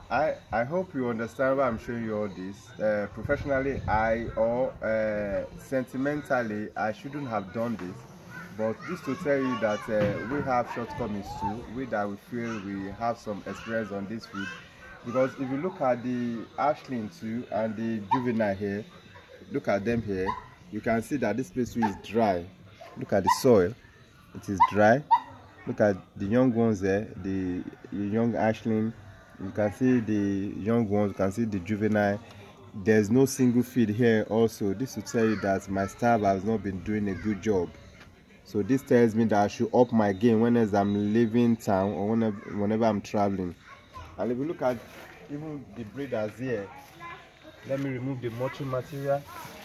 I hope you understand why I'm showing you all this. Professionally, sentimentally, I shouldn't have done this. But this to tell you that we have shortcomings too. We feel we have some experience on this field. Because if you look at the Ashling too and the juvenile here, look at them here, you can see that this place too is dry. Look at the soil, it is dry. Look at the young ones there, the young Ashling. You can see the young ones, you can see the juvenile. There's no single feed here also. This will tell you that my staff has not been doing a good job. So this tells me that I should up my game whenever I'm leaving town or whenever I'm traveling. And if you look at even the breeders here, let me remove the mulching material.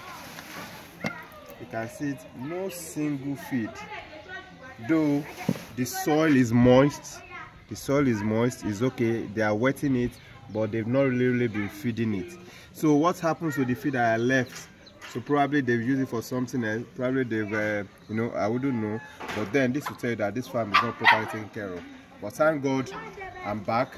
You can see it, no single feed. Though the soil is moist, it's okay, they are wetting it, but they've not really been feeding it. So what happens to the feed that I left? So probably they've used it for something else. Probably they've I wouldn't know, but then this will tell you that this farm is not properly taken care of. But thank God I'm back.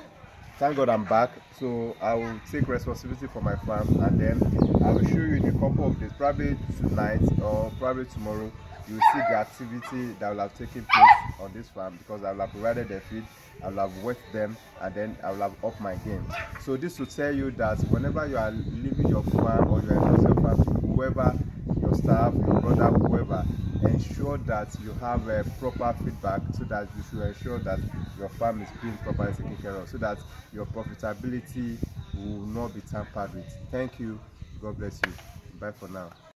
So I will take responsibility for my farm, and then I will show you in a couple of days, probably tonight or probably tomorrow. You will see the activity that will have taken place on this farm, because I will have provided the feed, I will have wet them, and then I will have upped my game. So this will tell you that whenever you are leaving your farm or you are in your farm, whoever, your staff, your brother, whoever, ensure that you have a proper feedback, so that you should ensure that your farm is being properly taken care of, so that your profitability will not be tampered with. Thank you. God bless you. Bye for now.